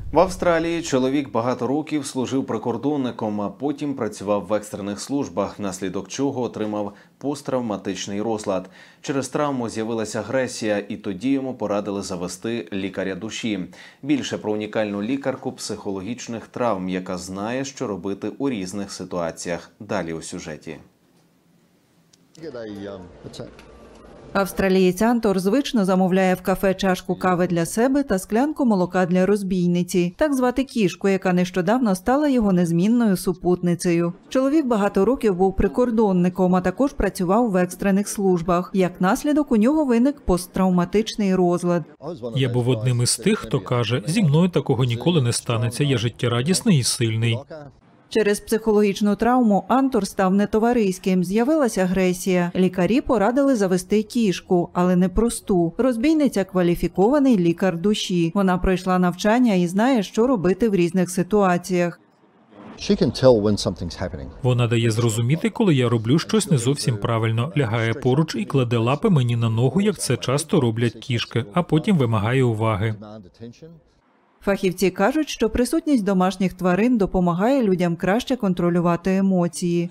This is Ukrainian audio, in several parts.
В Австралії чоловік багато років служив прикордонником, а потім працював в екстрених службах, внаслідок чого отримав посттравматичний розлад. Через травму з'явилася агресія, і тоді йому порадили завести лікаря душі. Більше про унікальну лікарку психологічних травм, яка знає, що робити у різних ситуаціях. Далі у сюжеті. Австралієць Антор звично замовляє в кафе чашку кави для себе та склянку молока для розбійниці. Так звати кішку, яка нещодавно стала його незмінною супутницею. Чоловік багато років був прикордонником, а також працював в екстрених службах. Як наслідок, у нього виник посттравматичний розлад. Я був одним із тих, хто каже, зі мною такого ніколи не станеться, я життєрадісний і сильний. Через психологічну травму Антор став нетовариським, з'явилася агресія. Лікарі порадили завести кішку, але не просту. Розбійниця – кваліфікований лікар душі. Вона пройшла навчання і знає, що робити в різних ситуаціях. Вона дає зрозуміти, коли я роблю щось не зовсім правильно, лягає поруч і кладе лапи мені на ногу, як це часто роблять кішки, а потім вимагає уваги. Фахівці кажуть, що присутність домашніх тварин допомагає людям краще контролювати емоції.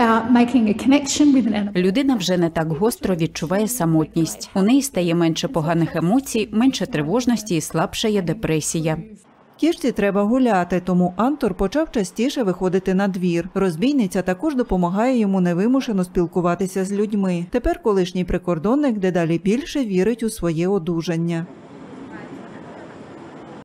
Людина вже не так гостро відчуває самотність. У неї стає менше поганих емоцій, менше тривожності і слабшає депресія. Кішці треба гуляти, тому Антор почав частіше виходити на двір. Розбійниця також допомагає йому невимушено спілкуватися з людьми. Тепер колишній прикордонник дедалі більше вірить у своє одужання.